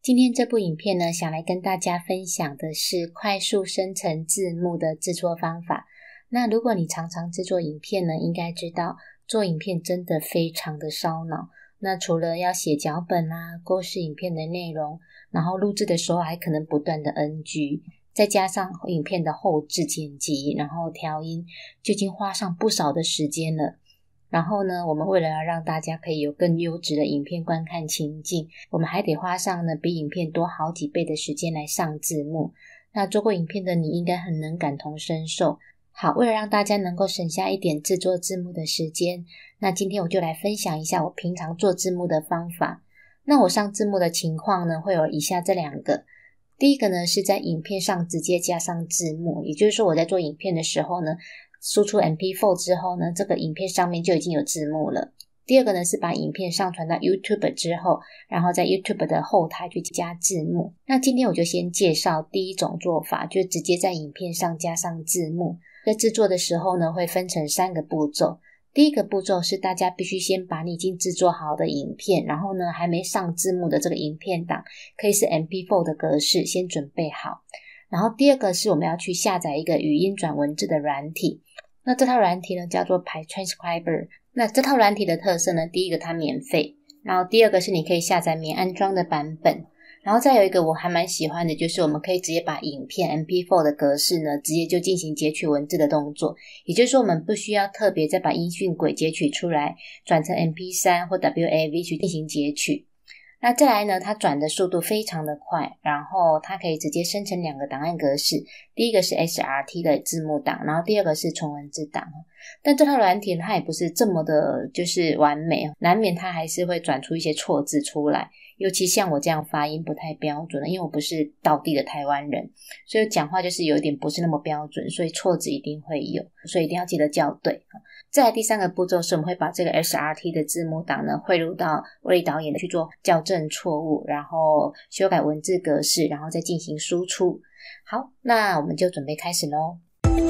今天这部影片呢，想来跟大家分享的是快速生成字幕的制作方法。那如果你常常制作影片呢，应该知道做影片真的非常的烧脑。那除了要写脚本啊，构思影片的内容，然后录制的时候还可能不断的 NG， 再加上影片的后制剪辑，然后调音，就已经花上不少的时间了。然后呢，我们为了要让大家可以有更优质的影片观看情境，我们还得花上呢比影片多好几倍的时间来上字幕。那做过影片的你应该很能感同身受。好，为了让大家能够省下一点制作字幕的时间，那今天我就来分享一下我平常做字幕的方法。那我上字幕的情况呢，会有以下这两个。第一个呢，是在影片上直接加上字幕，也就是说我在做影片的时候呢，输出 MP4 之后呢，这个影片上面就已经有字幕了。第二个呢，是把影片上传到 YouTube 之后，然后在 YouTube 的后台去加字幕。那今天我就先介绍第一种做法，就直接在影片上加上字幕。在制作的时候呢，会分成3个步骤。第一个步骤是大家必须先把你已经制作好的影片，然后呢还没上字幕的这个影片档，可以是 MP4 的格式，先准备好。然后第二个是我们要去下载一个语音转文字的软体。那这套软体呢叫做 PyTranscriber。那这套软体的特色呢，第一个它免费，然后第二个是你可以下载免安装的版本。然后再有一个我还蛮喜欢的，就是我们可以直接把影片 MP4 的格式呢，直接就进行截取文字的动作。也就是说我们不需要特别再把音讯轨截取出来，转成 MP3 或 WAV 去进行截取。那再来呢，它转的速度非常的快，然后它可以直接生成2个档案格式。第一个是 SRT 的字幕档，然后第二个是纯文字档。但这套软体它也不是这么的就是完美，难免它还是会转出一些错字出来。尤其像我这样发音不太标准的，因为我不是道地的台湾人，所以讲话就是有一点不是那么标准，所以错字一定会有，所以一定要记得校对。再来第3个步骤是我们会把这个 SRT 的字幕档呢汇入到威力导演去做校正错误，然后修改文字格式，然后再进行输出。好，那我们就准备开始咯。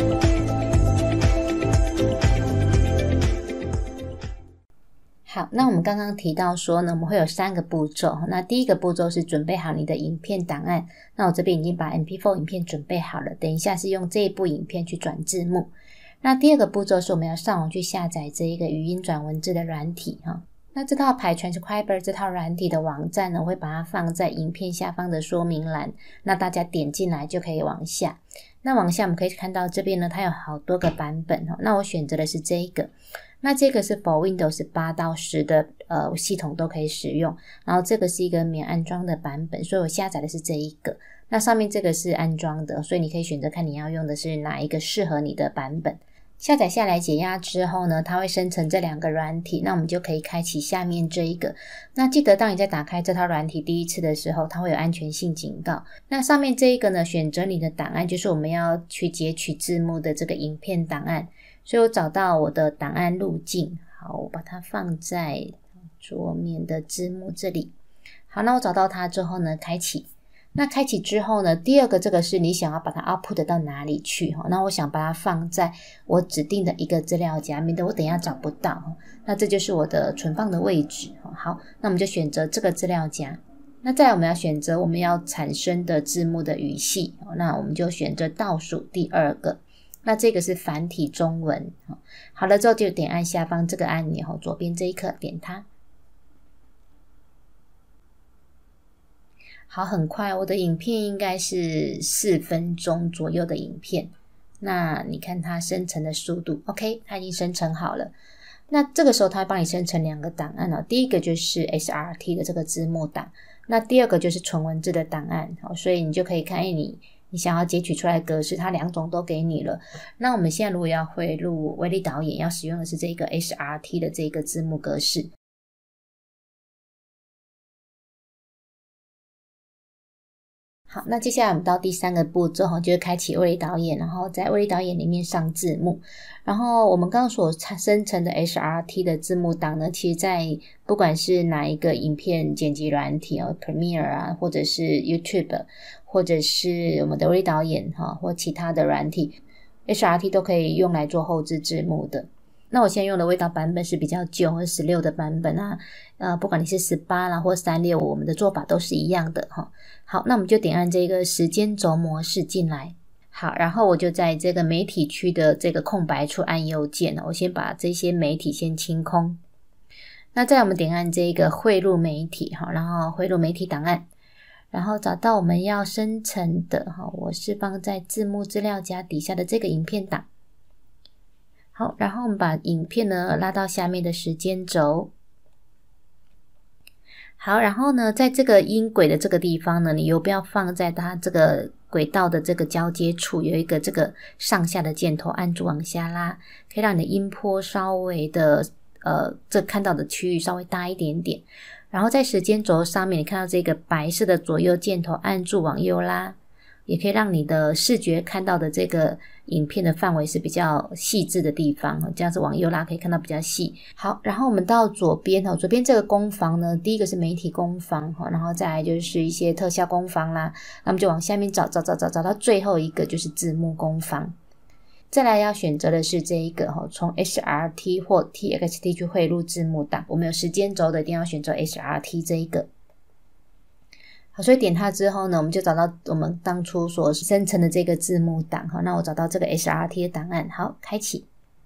好，那我们刚刚提到说呢，我们会有3个步骤。那第一个步骤是准备好你的影片档案。那我这边已经把 MP4 影片准备好了，等一下是用这一部影片去转字幕。那第二个步骤是我们要上网去下载这一个语音转文字的软体。那这套 PyTranscriber 这套软体的网站呢，我会把它放在影片下方的说明栏，那大家点进来就可以往下。那往下我们可以看到这边呢，它有好多个版本。那我选择的是这一个。那这个是 for Windows 8到10的系统都可以使用，然后这个是一个免安装的版本，所以我下载的是这一个。那上面这个是安装的，所以你可以选择看你要用的是哪一个适合你的版本。下载下来解压之后呢，它会生成这2个软体，那我们就可以开启下面这一个。那记得当你在打开这套软体第一次的时候，它会有安全性警告。那上面这一个呢，选择你的档案，就是我们要去截取字幕的这个影片档案。所以我找到我的档案路径，好，我把它放在桌面的字幕这里。好，那我找到它之后呢，开启。那开启之后呢，第二个这个是你想要把它 output 到哪里去。那我想把它放在我指定的一个资料夹，免得我等一下找不到。那这就是我的存放的位置。好，那我们就选择这个资料夹。那再来我们要选择我们要产生的字幕的语系，那我们就选择倒数第2个。那这个是繁体中文。好了之后就点按下方这个按钮，左边这一颗点它。好，很快，我的影片应该是4分钟左右的影片。那你看它生成的速度 OK， 它已经生成好了。那这个时候它会帮你生成2个档案。第一个就是 SRT 的这个字幕档，那第二个就是纯文字的档案。所以你就可以看你想要截取出来的格式，它2种都给你了。那我们现在如果要汇入威力导演，要使用的是这个 SRT 的这个字幕格式。好，那接下来我们到第3个步骤，就是开启威力导演，然后在威力导演里面上字幕。然后我们刚刚所生成的 SRT 的字幕档呢，其实在不管是哪一个影片剪辑软体Premiere 啊，或者是 YouTube， 或者是我们的威力导演或其他的软体，SRT 都可以用来做后置字幕的。 那我现在用的味道版本是比较旧或16的版本啊，不管你是18啦或365，我们的做法都是一样的哈。好，那我们就点按这个时间轴模式进来。好，然后我就在这个媒体区的这个空白处按右键，我先把这些媒体先清空。那再来我们点按这个汇入媒体，然后汇入媒体档案，然后找到我们要生成的，我是放在字幕资料夹底下的这个影片档。好，然后我们把影片呢拉到下面的时间轴。好，然后呢，在这个音轨的这个地方呢，你游标放在它这个轨道的这个交接处，有一个这个上下的箭头，按住往下拉，可以让你的音波稍微的这看到的区域稍微大一点点。然后在时间轴上面，你看到这个白色的左右箭头，按住往右拉，也可以让你的视觉看到的这个影片的范围是比较细致的地方，这样子往右拉可以看到比较细。好，然后我们到左边，左边这个攻防呢，第一个是媒体攻防，然后再来就是一些特效攻防啦，那么就往下面找到最后一个就是字幕攻防。再来要选择的是这一个从 SRT 或 TXT 去汇入字幕档，我们有时间轴的一定要选择 SRT 这一个。好，所以点它之后呢，我们就找到我们当初所生成的这个字幕档。好，那我找到这个 SRT 的档案，好，开启。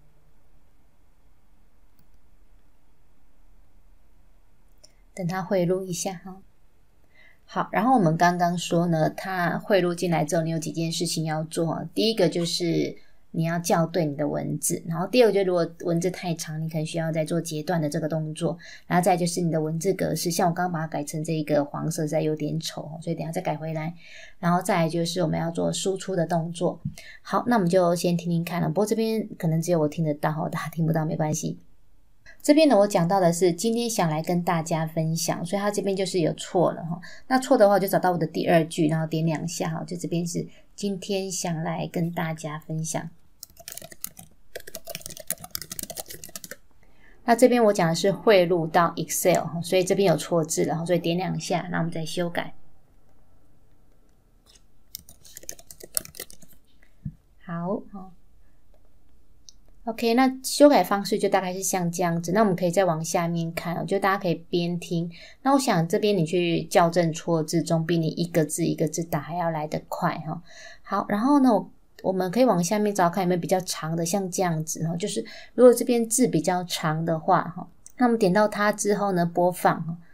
等它汇入一下哈。好，然后我们刚刚说呢，它汇入进来之后，你有几件事情要做。第一个就是你要校对你的文字，然后第二个就是如果文字太长，你可能需要再做截断的这个动作，然后再就是你的文字格式，像我刚刚把它改成这个黄色实在有点丑，所以等一下再改回来。然后再来就是我们要做输出的动作。好，那我们就先听听看了，不过这边可能只有我听得到，大家听不到没关系。这边呢，我讲到的是今天想来跟大家分享，所以它这边就是有错了哈。那错的话就找到我的第二句，然后点2下哈，就这边是今天想来跟大家分享。那这边我讲的是汇入到 Excel， 所以这边有错字了，所以点2下，那我们再修改。好，OK， 那修改方式就大概是像这样子。那我们可以再往下面看，就大家可以边听。那我想这边你去校正错字，总比你一个字一个字打还要来得快哈。好，然后呢，我们可以往下面找看有没有比较长的，像这样子哈。就是如果这边字比较长的话哈，那我们点到它之后呢，播放哈。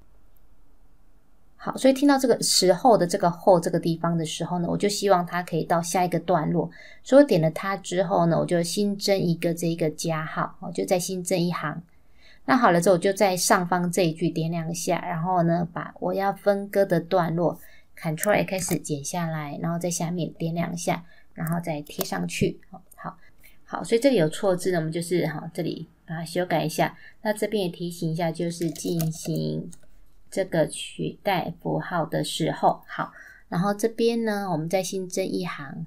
好，所以听到这个时候的这个后这个地方的时候呢，我就希望它可以到下一个段落，所以我点了它之后呢，我就新增一个这个加号，就再新增一行。那好了之后，我就在上方这一句点2下，然后呢，把我要分割的段落 Ctrl X 剪下来，然后在下面点2下，然后再贴上去。好，所以这里有错字呢，我们就是这里把它修改一下。那这边也提醒一下，就是进行这个取代符号的时候，好，然后这边呢，我们再新增一行，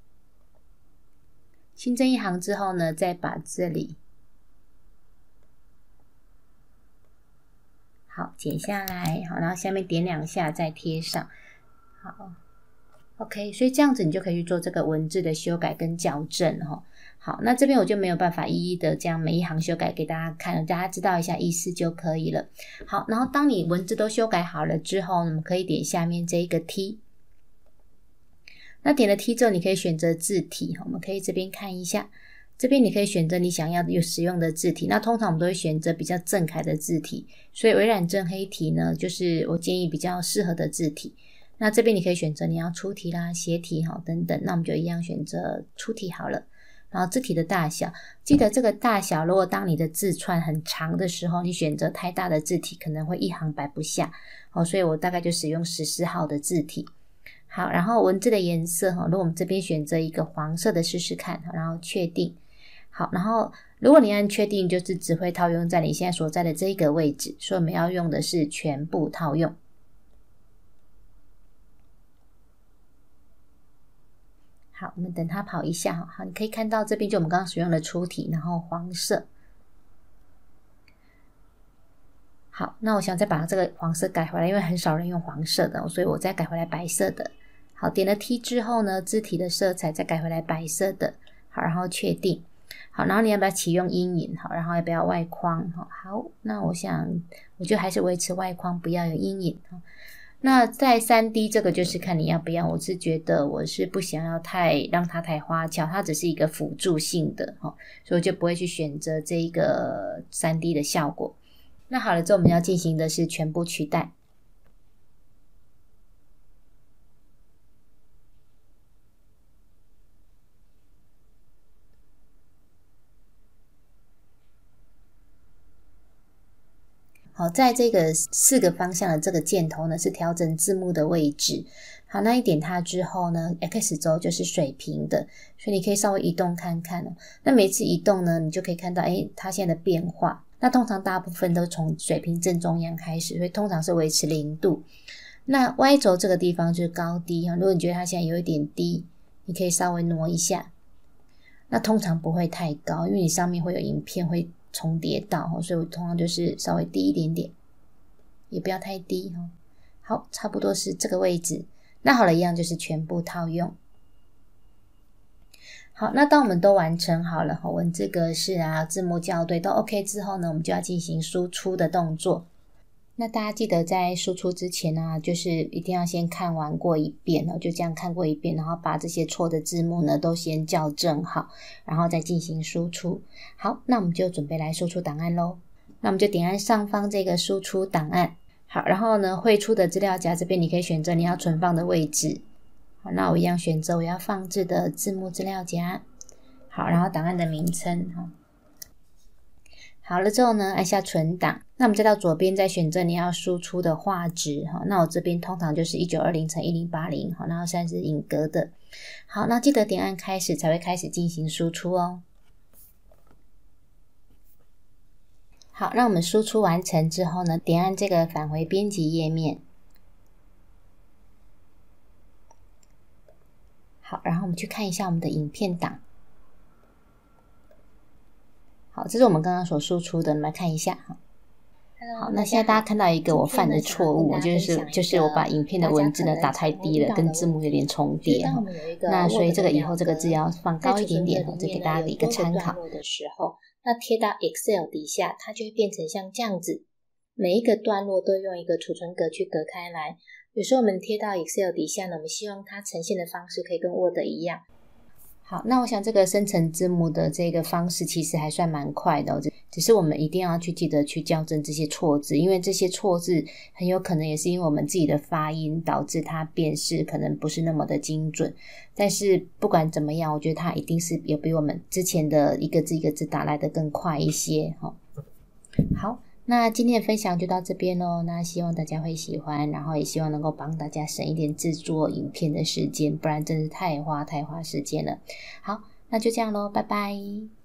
新增一行之后呢，再把这里好剪下来，好，然后下面点2下再贴上，好 ，OK， 所以这样子你就可以去做这个文字的修改跟校正哈。好，那这边我就没有办法一一的这样每一行修改给大家看了，大家知道一下意思就可以了。好，然后当你文字都修改好了之后，我们可以点下面这一个 T。那点了 T 之后，你可以选择字体，我们可以这边看一下，这边你可以选择你想要使用的字体。那通常我们都会选择比较正楷的字体，所以微软正黑体呢，就是我建议比较适合的字体。那这边你可以选择你要粗体啦、斜体等等，那我们就一样选择粗体好了。然后字体的大小，记得这个大小，如果当你的字串很长的时候，你选择太大的字体，可能会一行摆不下，所以我大概就使用14号的字体。好，然后文字的颜色，如果我们这边选择一个黄色的试试看，然后确定。好，然后如果你按确定，就是只会套用在你现在所在的这个位置，所以我们要用的是全部套用。好，我们等它跑一下。好，你可以看到这边就我们刚刚使用的粗体，然后黄色。好，那我想再把这个黄色改回来，因为很少人用黄色的，所以我再改回来白色的。好，点了 T 之后呢，字体的色彩再改回来白色的。好，然后确定。 好，然后你要不要启用阴影？好，然后要不要外框？好，那我想我就还是维持外框，不要有阴影。那在 3D 这个就是看你要不要，我是觉得我是不想要让它太花俏，它只是一个辅助性的，所以我就不会去选择这一个 3D 的效果。那好了之后我们要进行的是全部取代。好，在这个4个方向的这个箭头呢，是调整字幕的位置。好，那一点它之后呢 ，X 轴就是水平的，所以你可以稍微移动看看哦。那每次移动呢，你就可以看到，它现在的变化。那通常大部分都从水平正中央开始，所以通常是维持0度。那 Y 轴这个地方就是高低，如果你觉得它现在有一点低，你可以稍微挪一下。那通常不会太高，因为你上面会有影片会重叠到，所以我通常就是稍微低一点点，也不要太低。好，差不多是这个位置。那好了，一样就是全部套用。好，那当我们都完成好了，文字格式啊、字幕校对都 OK 之后呢，我们就要进行输出的动作。那大家记得在输出之前啊，就是一定要先看完过一遍，就这样看过一遍，然后把这些错的字幕呢都先校正好，然后再进行输出。好，那我们就准备来输出档案咯。那我们就点按上方这个输出档案。好，然后呢汇出的资料夹这边你可以选择你要存放的位置。好，那我一样选择我要放置的字幕资料夹。好，然后档案的名称。好了之后呢，按下存档。那我们再到左边再选择你要输出的画质。那我这边通常就是1920x1080，然后30影格的。好，那记得点按开始才会开始进行输出哦。好，那我们输出完成之后呢，点按这个返回编辑页面。好，然后我们去看一下我们的影片档。好，这是我们刚刚所输出的，我们来看一下。好，那现在大家看到一个我犯的错误，就是我把影片的文字呢打太低了，跟字幕有点重叠。那所以这个以后这个字要放高一点点，这给大家一个参考。的时候，那贴到 Excel 底下，它就会变成像这样子，每一个段落都用一个储存格去隔开来。有时候我们贴到 Excel 底下呢，我们希望它呈现的方式可以跟 Word 一样。好，那我想这个生成字幕的这个方式其实还算蛮快的，只是我们一定要去记得去校正这些错字，因为这些错字很有可能也是因为我们自己的发音导致它辨识可能不是那么的精准。但是不管怎么样，我觉得它一定是有比我们之前的一个字一个字打来的更快一些。好，那今天的分享就到这边咯，那希望大家会喜欢，然后也希望能够帮大家省一点制作影片的时间，不然真是太花时间了。好，那就这样咯，拜拜。